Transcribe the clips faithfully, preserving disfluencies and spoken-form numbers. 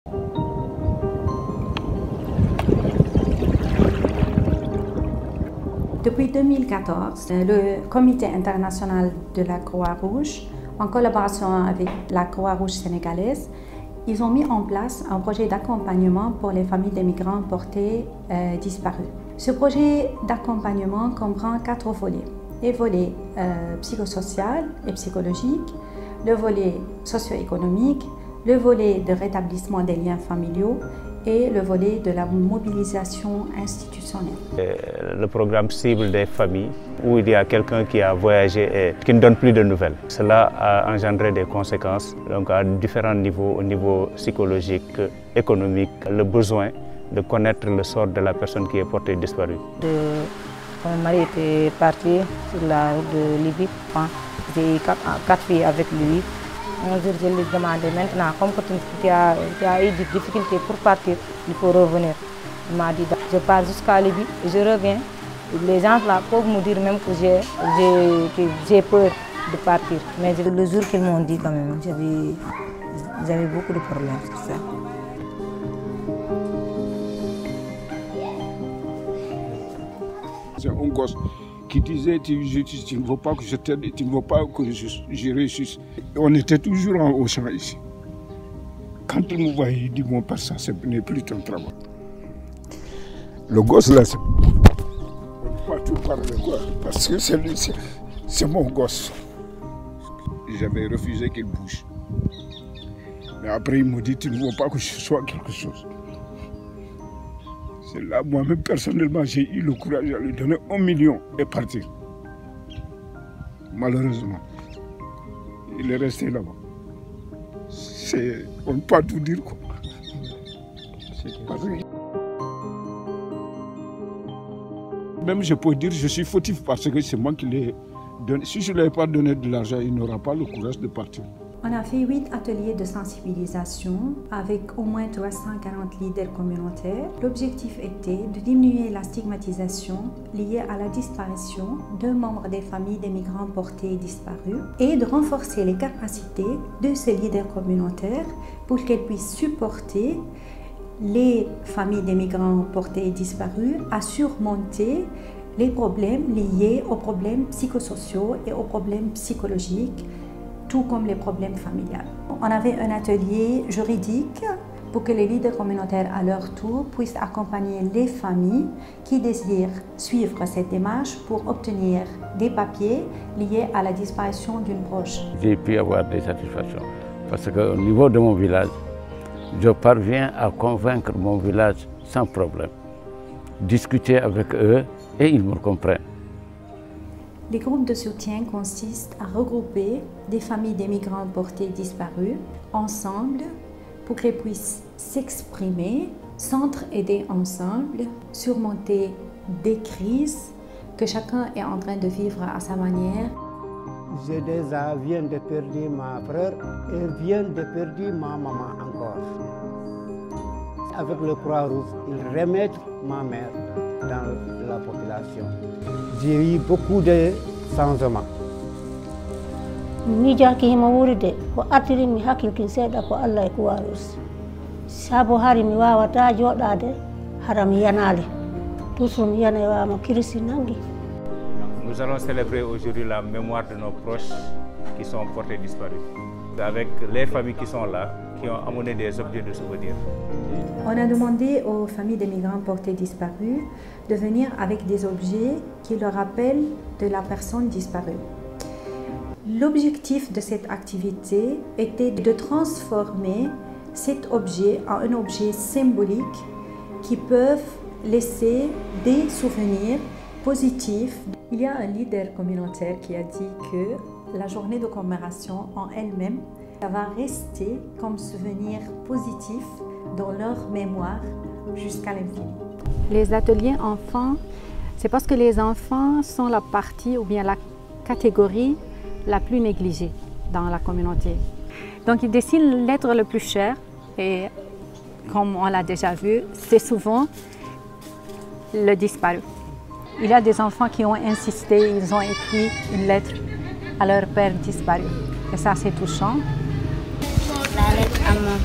Depuis deux mille quatorze, le Comité international de la Croix-Rouge, en collaboration avec la Croix-Rouge sénégalaise, ils ont mis en place un projet d'accompagnement pour les familles des migrants portés euh, disparus. Ce projet d'accompagnement comprend quatre volets. Les volets euh, psychosocial et psychologique, le volet socio-économique, le volet de rétablissement des liens familiaux et le volet de la mobilisation institutionnelle. Le programme cible des familles où il y a quelqu'un qui a voyagé et qui ne donne plus de nouvelles. Cela a engendré des conséquences donc à différents niveaux, au niveau psychologique, économique, le besoin de connaître le sort de la personne qui est portée disparue. De, mon mari était parti sur la route de Libye. J'ai eu quatre, quatre filles avec lui. Un jour, je lui ai demandé maintenant, comme que tu as, tu as eu des difficultés pour partir, il faut revenir. Il m'a dit, je pars jusqu'à Libye, je reviens. Les gens là peuvent me dire même que j'ai peur de partir. Mais le jour qu'ils m'ont dit quand même, j'avais beaucoup de problèmes sur ça. C'est un gosse qui disait tu, je, tu ne veux pas que je t'aide, tu ne veux pas que je, je réussisse. On était toujours en, au champ ici. Quand il me voyait, il dit mon père, ça ce n'est plus ton travail. Le gosse là, c'est pas tout parler quoi, parce que c'est mon gosse. J'avais refusé qu'il bouge. Mais après il me dit tu ne veux pas que je sois quelque chose. C'est là, moi-même, personnellement, j'ai eu le courage de lui donner un million et partir. Malheureusement, il est resté là-bas. On ne peut pas tout dire, quoi. Parce que... Même je peux dire que je suis fautif parce que c'est moi qui l'ai donné. Si je ne lui avais pas donné de l'argent, il n'aura pas le courage de partir. On a fait huit ateliers de sensibilisation avec au moins trois cent quarante leaders communautaires. L'objectif était de diminuer la stigmatisation liée à la disparition de membres des familles des migrants portés disparus et de renforcer les capacités de ces leaders communautaires pour qu'elles puissent supporter les familles des migrants portés disparus à surmonter les problèmes liés aux problèmes psychosociaux et aux problèmes psychologiques, tout comme les problèmes familiaux. On avait un atelier juridique pour que les leaders communautaires, à leur tour, puissent accompagner les familles qui désirent suivre cette démarche pour obtenir des papiers liés à la disparition d'une proche. J'ai pu avoir des satisfactions parce qu'au niveau de mon village, je parviens à convaincre mon village sans problème, discuter avec eux et ils me comprennent. Les groupes de soutien consistent à regrouper des familles des migrants portés disparus ensemble pour qu'elles puissent s'exprimer, s'entraider ensemble, surmonter des crises que chacun est en train de vivre à sa manière. Je déjà viens de perdre ma frère et viens de perdre ma maman encore. Avec le Croix-Rouge, ils remettent ma mère dans la population. J'ai eu beaucoup de changements. Mi jaki ma wurde ko atiri mi hakkilki seeɗa ko Allah e Croix-Rouge. Sabo hari mi wawata joɗade hara mi yanale. Toujours mi yana wama kirisi nangi. Nous allons célébrer aujourd'hui la mémoire de nos proches qui sont portés disparus, avec les familles qui sont là, qui ont amené des objets de souvenir. On a demandé aux familles des migrants portés disparus de venir avec des objets qui leur rappellent de la personne disparue. L'objectif de cette activité était de transformer cet objet en un objet symbolique qui peut laisser des souvenirs positifs. Il y a un leader communautaire qui a dit que la journée de commémoration en elle-même, ça va rester comme souvenir positif dans leur mémoire jusqu'à l'infini. Les ateliers enfants, c'est parce que les enfants sont la partie ou bien la catégorie la plus négligée dans la communauté. Donc ils dessinent l'être le plus cher et comme on l'a déjà vu, c'est souvent le disparu. Il y a des enfants qui ont insisté, ils ont écrit une lettre à leur père disparu. Et ça, c'est touchant. La lettre à mon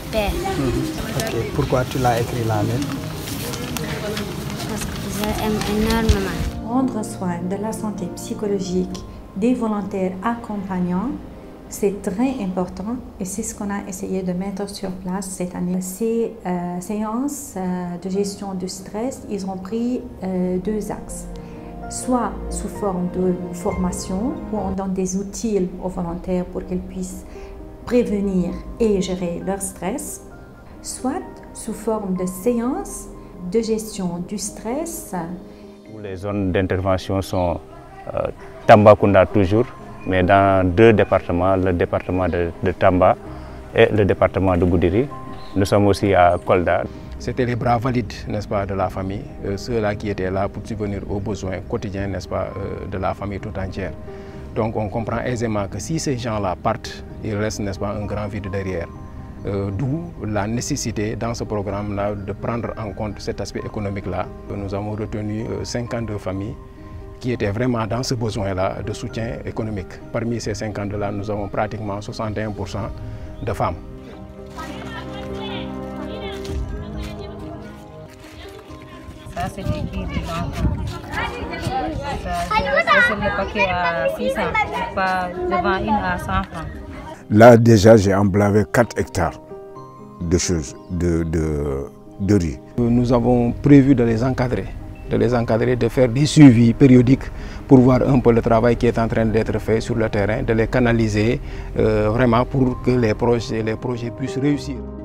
père. Mmh. Okay. Pourquoi tu l'as écrit la lettre? Parce que je l'aime énormément. Prendre soin de la santé psychologique des volontaires accompagnants, c'est très important et c'est ce qu'on a essayé de mettre sur place cette année. Ces euh, séances euh, de gestion du stress, ils ont pris euh, deux axes. Soit sous forme de formation, où on donne des outils aux volontaires pour qu'ils puissent prévenir et gérer leur stress, soit sous forme de séances de gestion du stress. Les zones d'intervention sont euh, Tambacounda toujours, mais dans deux départements, le département de, de Tamba et le département de Goudiri. Nous sommes aussi à Kolda. C'était les bras valides, n'est-ce pas, de la famille, euh, ceux-là qui étaient là pour subvenir aux besoins quotidiens, n'est-ce pas, euh, de la famille tout entière. Donc on comprend aisément que si ces gens-là partent, il reste, n'est-ce pas, un grand vide derrière. Euh, D'où la nécessité dans ce programme-là de prendre en compte cet aspect économique-là. Nous avons retenu euh, cinquante-deux familles qui étaient vraiment dans ce besoin-là de soutien économique. Parmi ces cinquante-deux-là, nous avons pratiquement soixante et un pour cent de femmes. Ça, c'est des billes des enfants. Ça, c'est le paquet à six cents, pas devant une à cent francs. Là, déjà, j'ai emblavé quatre hectares de choses, de, de, de riz. Nous avons prévu de les encadrer, de les encadrer, de faire des suivis périodiques pour voir un peu le travail qui est en train d'être fait sur le terrain, de les canaliser euh, vraiment pour que les projets, les projets puissent réussir.